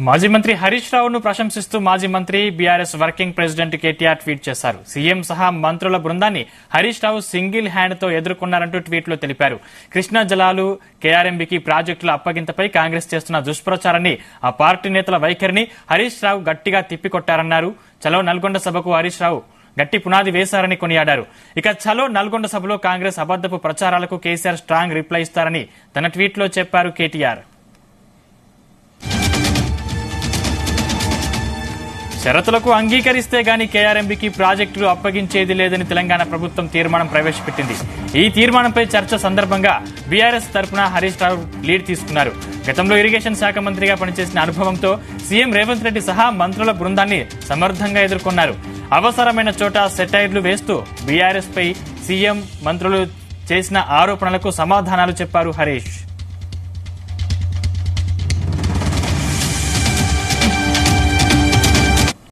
మాజీ మంత్రి హరీష్ రావును ప్రశంసిస్తూ మాజీ మంత్రి BRS working president KTR tweet చేశారు. సీఎం సహా మంత్రుల బృందాన్ని హరీష్ రావు సింగిల్ హ్యాండ్ తో ఎదుర్కొన్నారంటూ ట్వీట్లో తెలిపారు. కృష్ణా జలాలు కేఆర్ఎంబీకి ప్రాజెక్టుల అప్పగింతపై కాంగ్రెస్ చేస్తున్న దుష్ప్రచారాన్ని, ఆ పార్టీ నేతల వైఖరిని హరీష్ రావు గట్టిగా తిప్పికొట్టారన్నారు. చలో నల్గొండ సభకు హరీష్ రావు గట్టి పునాది వేశారని కొనియాడారు. ఇక చలో నల్గొండ సభలో కాంగ్రెస్ అబద్దపు ప్రచారాలకు కేసీఆర్ స్ట్రాంగ్ రిప్లై ఇస్తారని తన ట్వీట్లో చెప్పారు కేటీఆర్. షరతులకు అంగీకరిస్తే గాని కేఆర్ఎంబీకి ప్రాజెక్టులు అప్పగించేది లేదని తెలంగాణ ప్రభుత్వం తీర్మానం ప్రవేశపెట్టింది. ఈ తీర్మానంపై చర్చ సందర్భంగా బీఆర్ఎస్ తరఫున హరీష్ రావు లీడ్ తీసుకున్నారు. గతంలో ఇరిగేషన్ శాఖ మంత్రిగా పనిచేసిన అనుభవంతో సీఎం రేవంత్ రెడ్డి సహా మంత్రుల బృందాన్ని సమర్థంగా ఎదుర్కొన్నారు. అవసరమైన చోట సెటైర్లు వేస్తూ బీఆర్ఎస్ పై సీఎం మంత్రులు చేసిన ఆరోపణలకు సమాధానాలు చెప్పారు హరీష్.